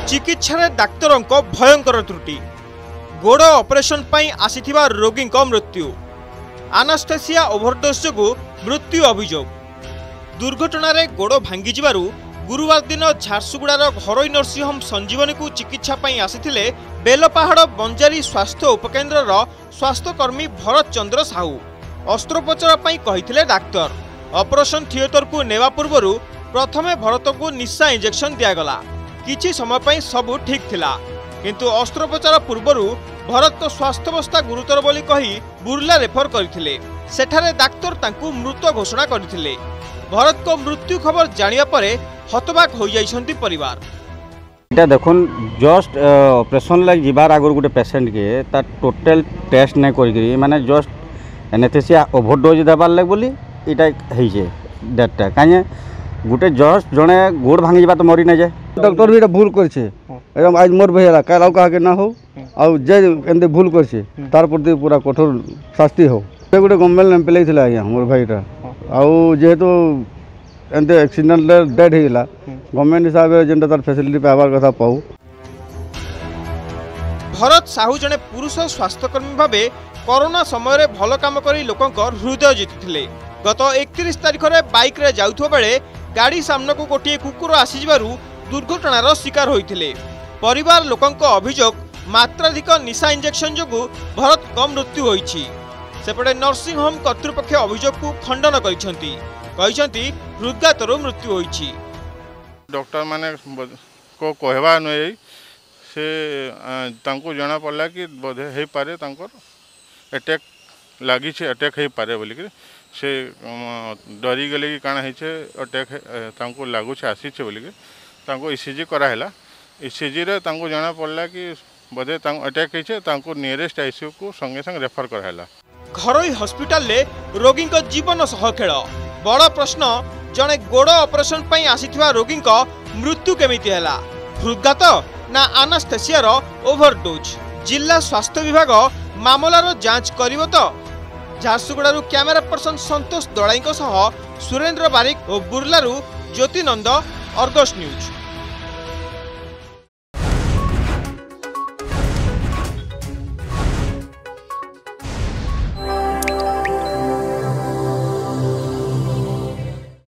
चिकित्सा डाक्तरों भयंकर त्रुटि गोड़ ऑपरेशन पाई आसीथिबा रोगी मृत्यु आनास्थेसिया ओभरडोज जो मृत्यु अभियोग दुर्घटना रे गोड़ भांगी जिबारु गुरुवार दिन झारसुगुड़ार घरोई नर्सिंग होम संजीवनी को चिकित्सा पाई आसीथिले बेलपाहाड़ बंजारी स्वास्थ्य उपकेन्द्रर स्वास्थ्यकर्मी भरत चंद्र साहू अस्त्रोपचार पाई कहिथिले डाक्तर ऑपरेशन थिएटर को नेवा पूर्वरु प्रथमे भरत को निशा इंजेक्शन दियागला किछि समय पाई सब ठीक थिला किंतु अस्त्रोपचार पूर्वरु भरत को स्वास्थ्यावस्था गुरुतर बोली कही बुर्ला रेफर करथिले सेठारे डाक्तर तांकु मृत घोषणा करथिले भरत को मृत्यु खबर जानिया परे हतबाक हो जाइछंती परिवार इटा देखुन जस्ट ऑपरेशन लाग जिबार आगर गुटे पेशेंट के ता टोटल टेस्ट नै करिकरी माने जस्ट एनेस्थेसिया ओवरडोज देबार लाग बोली इटा हेइछे डेटटा काहे गुटे जस्ट जने गोड़ भांगी जिबा तो मरि नै जाय डॉक्टर भी भूल करछे एकदम आज मोर भैया काल आउ कहा के ना हो आउ जे एंदे भूल करछे तार प्रति पूरा कठोर शास्ति हो से गुटे गवर्नमेंट एम्प्लॉय थिला आज्ञा मोर भाईटा आउ जेहेतु एंदे एक्सीडेंट डेड हेला गवर्नमेंट हिसाब रे जेंटा तार फैसिलिटी पावार कथा पाऊ। भरत साहू जने पुरुष स्वास्थ्यकर्मी भाबे कोरोना समय रे भल काम करी लोकंकर हृदय जीतिथिले गत 31 तारिख रे बाइक रे जाउथो बेले गाड़ी सामने को गोटे कुकुर आसी जिबारु दुर्घटनार शिकार होइथिले परिवार लोकंक अभियोग मात्राधिक निशा इंजेक्शन जोगु भरत को मृत्यु होइछि सेपटे नर्सिंग होम कर्तृपक्ष अभियोग को खंडन करिसेंती कहिसेंती हृदघातरो मृत्यु होइछि डॉक्टर माने को कहवा नै से तांको जाना पड़ला कि बोधे हे पारे तांकर अटैक लागी छे अटैक हे पारे बोली कि से डरी गले कि काना हेछे अटैक तांको लागु छे आसी छे बोली कि तांको ईसीजी करा हैला ईसीजी रे तांको जाना पड़ला कि बोधे तांको अटैक हेछे तांको नियरेस्ट आईसीयू को संगे संग रेफर करा हैला घरोई हॉस्पिटल ले रोगी को जीवन सह खेल बड़ प्रश्न जने गोड़ ऑपरेशन पाई आसीथिबा रोगी को मृत्यु केमिति हैला हृदघात ना आनास्थेसिया रो ओवरडोज जिला स्वास्थ्य विभाग मामलार जांच करिवो तो झारसुगुड़ारू कैमेरा पर्सन संतोष दड़ाई सह सुरेंद्र बारिक और बुर्लारू ज्योति नंद अर्गस न्यूज।